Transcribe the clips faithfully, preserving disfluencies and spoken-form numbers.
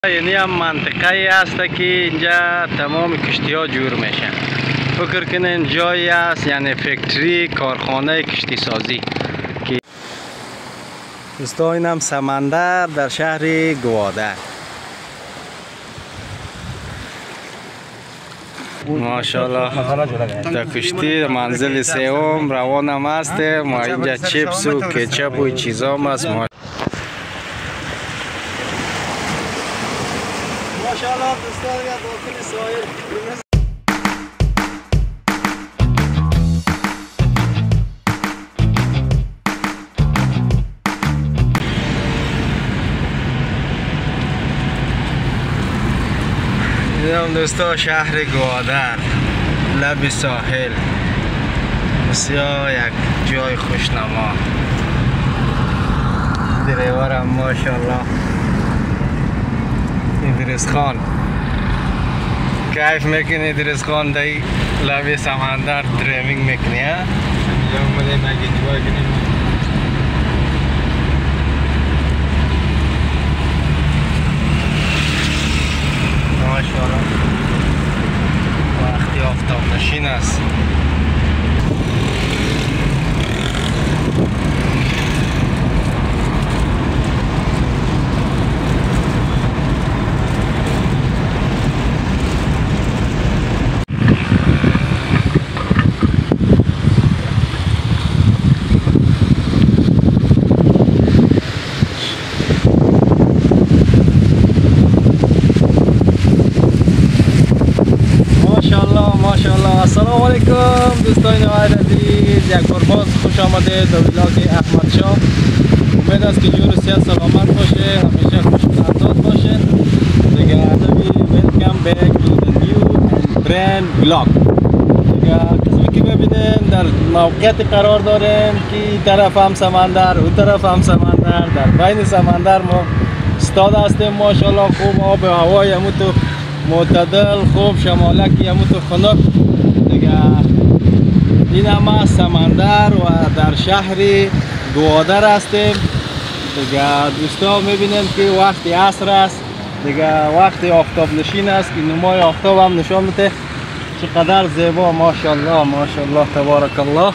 یعنی هم منطقه است که اینجا تمام کشتی ها جور میشن. فکر کنین جایی است یعنی فکتری کارخانه کشتی سازی که دوستا این هم سمندر در شهر گوادر. ماشاءالله در کشتی منزل سوم روانم است. ما اینجا چیپس و کچپ و چیزا هم است. ماشاءالله دوستان یا داخل ساحل دیدم دوستا شهر گوادر لب ساحل بسیار یک جای خوشنما. دریورم ماشاءالله ادریس خان کیف میکنی. ادریس خان دای لب سمندر دریوینگ میکنی ها. اینجا اومده مگه دیوار کنیم. ماشاءالله وقتی آفتاب نشین است. ماشاءالله. السلام علیکم دوستان نوای عزیز، یک بار باز خوش آمده در ویلاگ احمد شاه. امید است که جور و صحت سلامت باشه، همیشه خوش انداز باشه دیگه. ویلکم بک تو the new and brand vlog دیگه. قسمی که ببینین در موقعیت قرار داریم که این طرف هم سمندر، اون طرف هم سمندر، در بین سمندر ما استاد هستیم. ماشاءالله خوب آب و هوای همون تو معتدل، خوب شمالکی همون تو خنک دیگه. این هم سمندر و در شهر گوادر هستیم دیگه. دوستا میبینیم که وقت عصر است دیگه، وقت آفتاب نشین است که نمای آفتاب هم نشان میده چقدر زیبا. ماشاءالله ماشاءالله تبارک الله.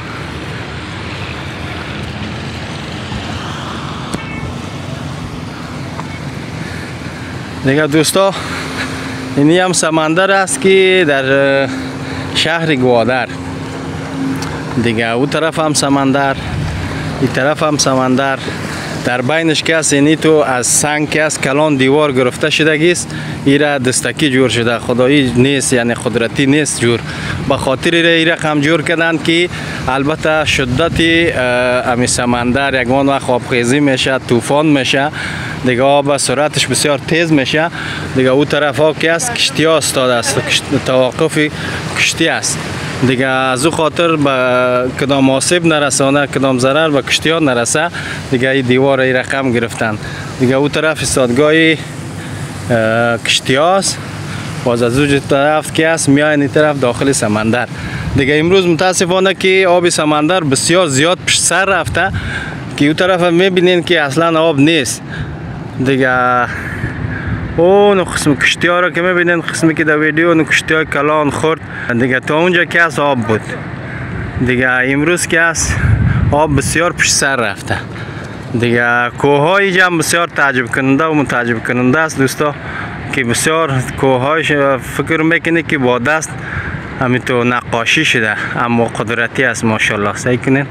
دیگه دوستا اینی هم سمندر است که در شهر گوادر دیگه. او طرف هم سمندر، این طرف هم سمندر. در بینش که است اینی تو از سنگ که است کلان دیوار گرفته شده است. ایره دستکی جور شده، خدایی نیست یعنی قدرتی نیست جور. به خاطر ایره رقم جور کردن که البته شدت امی سمندر یگان وقت آبخیزی میشه، طوفان میشه دیگه، آب سرعتش بسیار تیز میشه دیگه. او طرف ها که است کشتی ها استاد است، توقف کشتی است دیگه. از او خاطر به کدام آسیب نرسانه، کدام ضرر به کشتی ها نرسه دیگه. این دیوار ای رقم گرفتن دیگه. او طرف استادگاه کشتی هاست، باز از او طرف که است میاین این طرف داخل سمندر دیگه. امروز متاسفانه که آب سمندر بسیار زیاد پشت سر رفته که او طرف میبینین که اصلا آب نیست دیگه. اون قسم کشتی ها را که میبینین، قسمی که در ویدیو اون کشتی های کلان خورد دیگه، تا اونجا که از آب بود دیگه. امروز که است آب بسیار پشت سر رفته دیگه. کوه های جمع بسیار تعجب کننده و متعجب کننده است دوستا، که بسیار کوه هایش فکر میکنه که با دست همین تو نقاشی شده، اما قدرتی است. ماشاءالله سعی کنین.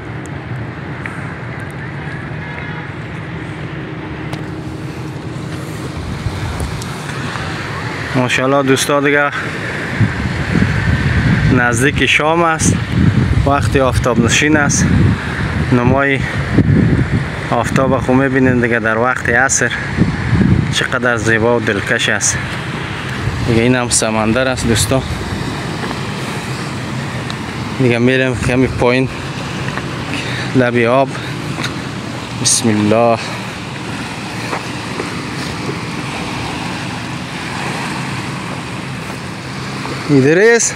ماشاءالله دوستا دیگه نزدیک شام است، وقتی آفتاب نشین است. نمای آفتاب خو میبینین دیگه در وقت عصر چقدر زیبا و دلکش است دیگه. این هم سمندر است دوستا دیگه. میریم کمی پایین لبی آب. بسم الله. ادریس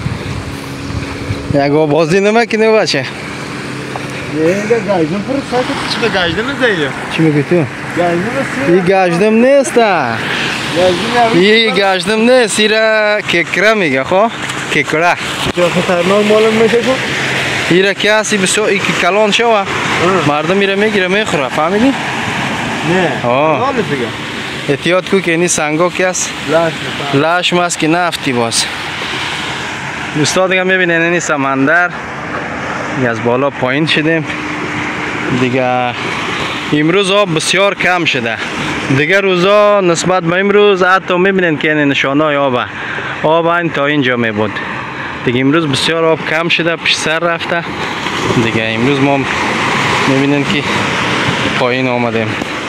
یک بازی نمیکنه بچه. Yenge gajdın pırık sakın çıkı gajdınız değil. چی میگی تو؟ Gajdınız. این گشتم نیست. این گشتم نه سیره ککره میگه خب ککره جا خطرناک معلوم میشه خب ایره کسی بسیار ای که کلان شوه مردم میره میگیره میخوره فهمیدی؟ نه آه. حالت بگم احتیاط کو که اینی سنگا کس لاش لاش ماست که نفتی باز دوستا دیگه میبینین اینی سمندر دیگه از بالا پایین شدیم دیگه امروز آب بسیار کم شده دیگه روزا نسبت به امروز حتی میبینین که این نشانه های آب آب این تا اینجا میبود دیگه امروز بسیار آب کم شده پیش سر رفته دیگه امروز ما میبینین که پایین آمدیم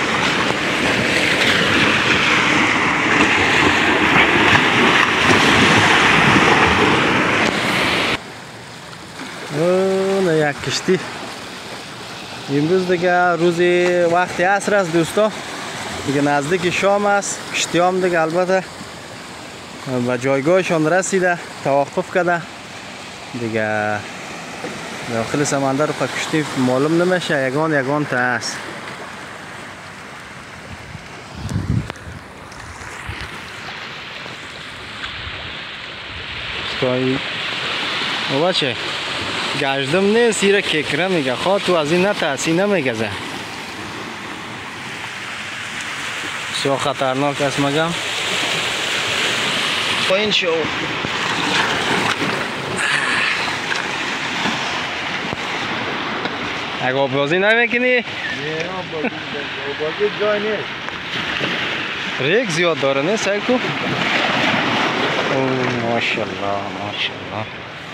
نه یک کشتی امروز دیگه روزی وقتی عصر است دوستا دیگه نزدیک شام است کشتی هم دیگه البته به جایگاهشان رسیده توقف کرده دیگه داخل سمندر رو کشتی معلوم نمیشه یگان یگان تا است سکای او بچه گشتم نیست ایره ککره میگه خواه تو از این نترسی نمیگزه بسیار خطرناک است مگم پایین شو اگه آب بازی نمیکنی؟ نه آب بازی جای نیست ریک زیاد داره نه سعی کو؟ اوه ماشالله ماشالله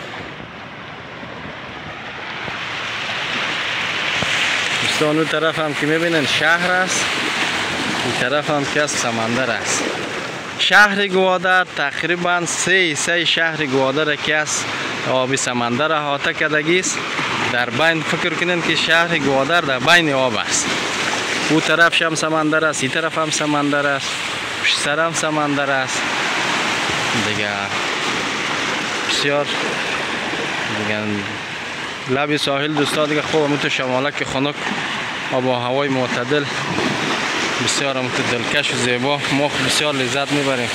دوستان اون طرف هم که میبینن شهر است این طرف هم که از سمندر است شهر گوادر تقریبا سه سه شهر گوادر که از آبی سمندر احاطه کردگی است در بین فکر کنین که شهر گوادر در بین آب است او طرف هم سمندر است این طرف هم سمندر است پشت سر هم سمندر است دیگه بسیار دیگه لب ساحل دوستا دیگه خوب همون تو شماله که خنک آب و هوای معتدل بسیار همون تو دلکش و زیبا ما بسیار لذت میبریم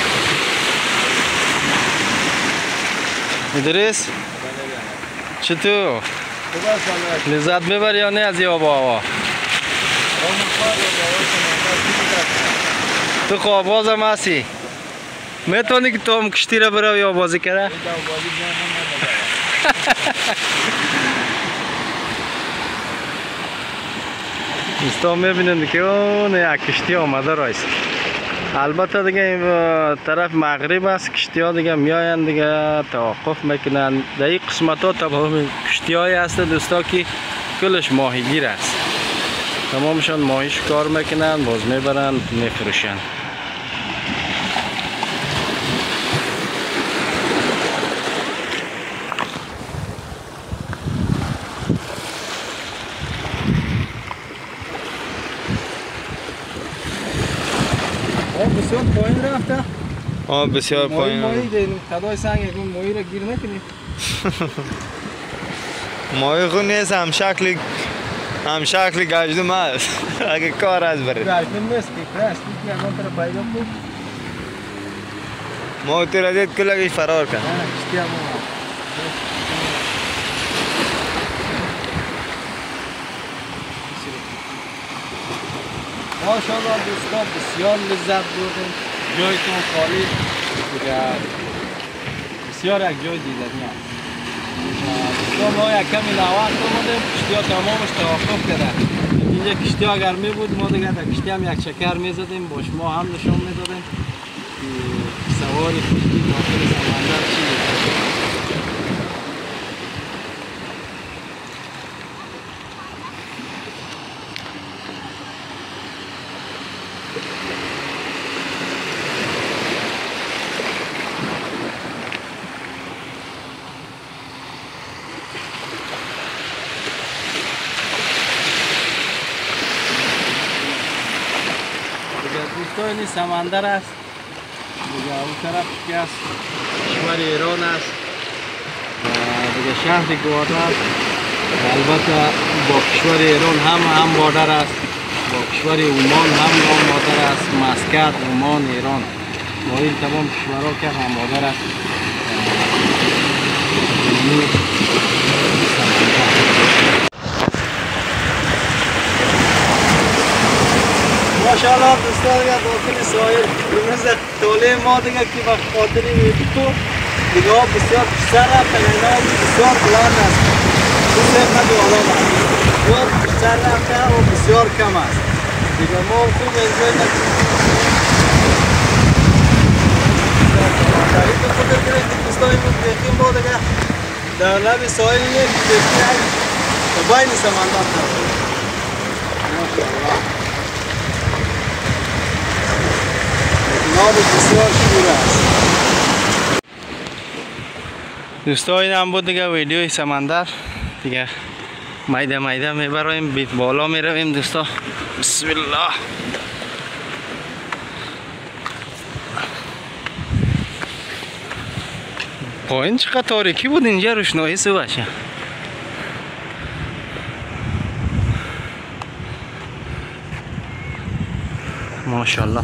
ادریس چطور؟ لذت میبری یا نه از این آب و هوا؟ تو خواه باز هم هستی؟ میتونی که تو هم کشتی را برای یا بازی کرده؟ دوستان میبینید که اون یک کشتی آمده رایست البته دیگه این طرف مغرب است کشتی ها دیگه میاین دیگه توقف میکنن در این قسمت ها تمام کشتی های هست دوستا که کلش ماهیگیر است تمامشان ماهی شکار میکنن باز میبرن میفروشن بسیار پایین رفته آه بسیار پایین ماهی داریم خدای سنگ اگه ماهی را گیر نکنیم ماهی خود نیست هم شکل هم شکل گشتم هست اگه کار از بره گشتم نیست که کرست که اگه تر پیدا بود ما تیر دید که لگش فرار کن کشتی هم ماشاءالله دوستان بسیار لذت بردیم جایتون خالی دیگه بسیار یک جای دیدنی هست دوستان ما یک کمی لوقت آمدیم کشتی ها تمامش توقف کرده اینجا کشتی ها اگر می بود ما دیگه در کشتی هم یک چکر می زدیم با شما هم نشان می دادیم که سوار کشتی داخل سمندر چی دوستان سمندر است دیگه اون طرف که است کشور ایران است دیگه شهر گوادر البته با کشور ایران هم هم بادر است با کشور عمان هم نامادر است، مسقط، عمان، ایران، با این تمام کشورها که نامادر است. ماشاءالله دوستان دیگه داخل ساحل امروز توله ما دیگه که به خاطر تو دیگه ها بسیار بیشتر رفت، اینا بسیار بلند است، بسیار قد و آرام است، بسیار بیشتر رفته و بسیار کم است دیگه. ما خوب انجوی نکنیم. این خود دیگه دوستان امروز بیخیم ما دیگه در لب ساحل یک بیخیم و بین سمندر طرف. ماشاءالله ناب بسیار شور است. دوستا این هم بود دیگه ویدیوی سمندر دیگه. میده میده میبریم، بیت بالا میرویم دوستا. بسم الله. پایین چقدر تاریکی بود، اینجا روشنایی صبحشه. ماشاءالله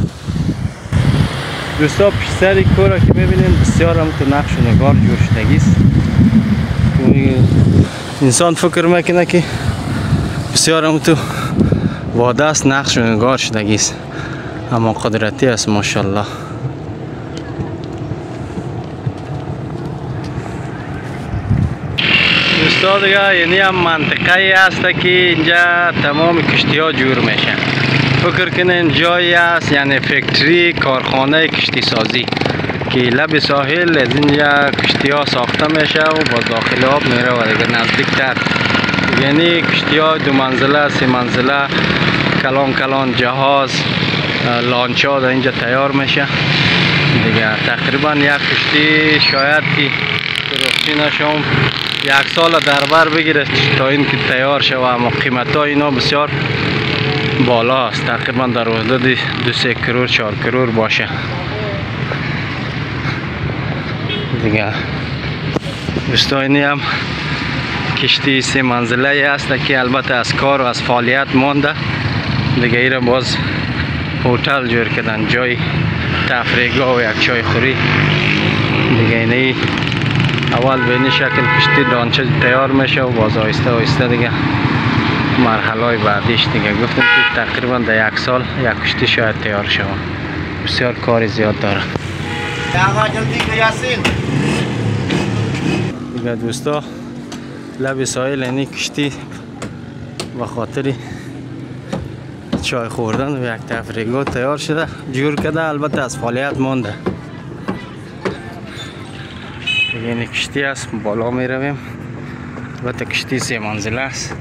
دوستا پیش سر کورا که میبینیم بسیار هم تو نقش و نگار جور شدگی است. انسان فکر میکنه که بسیار هم تو واده است، نقش و نگار شدگی است، اما قدرتی است ماشاءالله. دوستا دیگه یعنی هم منطقه است که اینجا تمام کشتی ها جور میشن. فکر کنین جایی است یعنی فکتری، کارخانه کشتی سازی که لب ساحل از اینجا کشتی ها ساخته میشه و با داخل آب میره و دیگه نزدیکتر، یعنی کشتی ها دو منزله، سه منزله، کلان کلان جهاز، لانچا در اینجا تیار میشه دیگه. تقریبا یک کشتی شاید که درستی نشم یک سال در بر بگیره تا این که تیار شوه، اما قیمت ها اینا بسیار بالا است، تقریبا در حدود دو سه کرور چهار کرور باشه دیگه. دوستا اینی هم کشتی سه منزله است که البته از کار و از فعالیت مانده دیگه. ایره باز هتل جور کردن، جای تفریحگاه و یک چای خوری دیگه. اینی اول به این شکل کشتی دانچه تیار میشه و باز آهسته آهسته دیگه مرحله بعدیش دیگه. گفتم که تقریبا در یک سال یک کشتی شاید تیار شود. بسیار کار زیاد داره دیگه. دوستا لب ساحل اینی کشتی به خاطر چای خوردن و یک تفریحگاه تیار شده، جور کرده، البته از فعالیت مانده دیگه. این کشتی است، بالا می رویم. البته کشتی سه منزله است.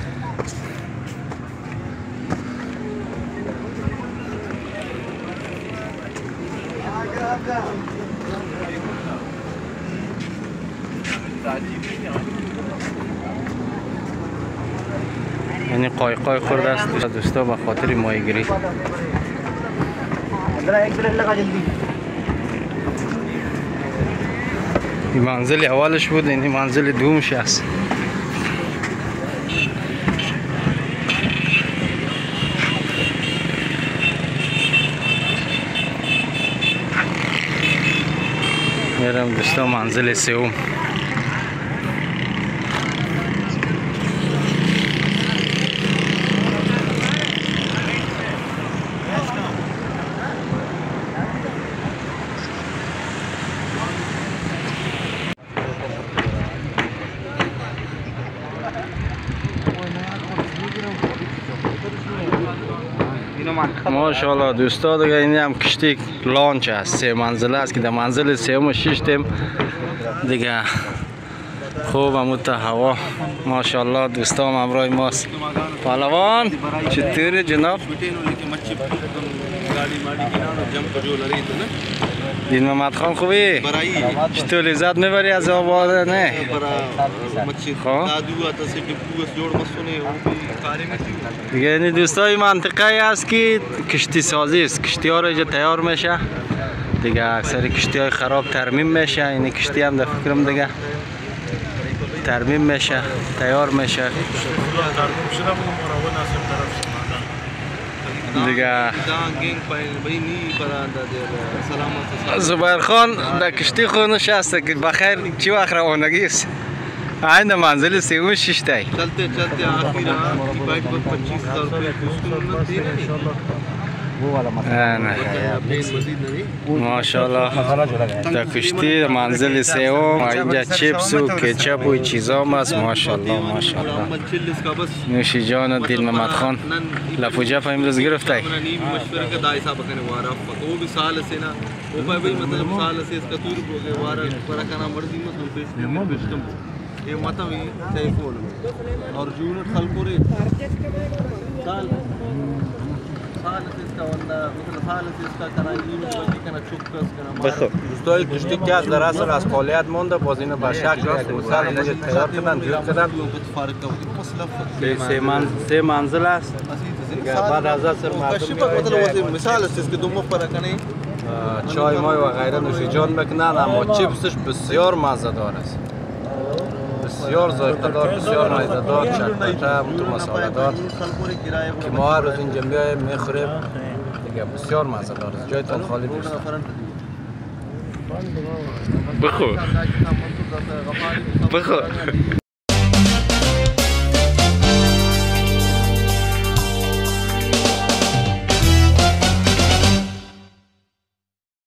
یعنی قایقای خورده است دوستا به خاطر ماهیگیری. این منزل اولش بود، این منزل دومش است. میرم دوستا منزل سوم. ماشاءالله دوستا دیگه این هم کشتی لانچ است، سه منزله است که در منزل سوم و ششم دیگه. خوب همون تا هوا ماشاءالله. دوستا هم همراه ماست. پهلوان چطوری جناب؟ دین محمد خان خوبی؟ چطور لذت میبری از آب؟ نه دیگه. این دوستای منطقه است که کشتی سازی است، کشتی ها رو اینجا تیار میشه دیگه. اکثر کشتی های خراب ترمیم میشه، این کشتی هم در فکرم دیگه ترمیم میشه، تیار میشه. دیگه زبیر خان در کشتی خود نشسته که بخیر چی وقت روانگی است؟ عین منزل سیوم ششتای चलते चलते आखिर की बाइक पर पच्चीस हजार रुपये उसको दे ماشاءالله در کشتی منزل سیوم اینجا چیپس و کچاپ و چیزا هم است. ماشاءالله ماشاءالله نوشی جان دل محمد خان لفوجه فا امروز گرفته مشورے کا دائسہ بکنے وارا وہ بھی سال سے نا وہ بھائی مطلب سال سے اس کا تور ہو گیا وارا پر کنا مرضی مت بیچتم یہ مطلب ٹیلیفون اور یونٹ خلقوري سال سال سے اس کا وندا مثلا سال سے اس کا کرا یونٹ بلکہ کنا چوکس کنا بخو دوستای کشتی که از در اصل از فعالیت مونده باز اینو به شکل یک مثال موجود تیار کردن جور کردن سه من سه منزل است بعد از اصل مردم مثال است که دو مفر کنه چای مای و غیره نوشیجان میکنن اما چیپسش بسیار مزه‌دار است بسیار ذائقه دار بسیار مزه دار چटपटा تو مساله دار که ما هر روز اینجا میایم میخوریم دیگه بسیار مزه دار است جایتون خالی نیست بخو بخو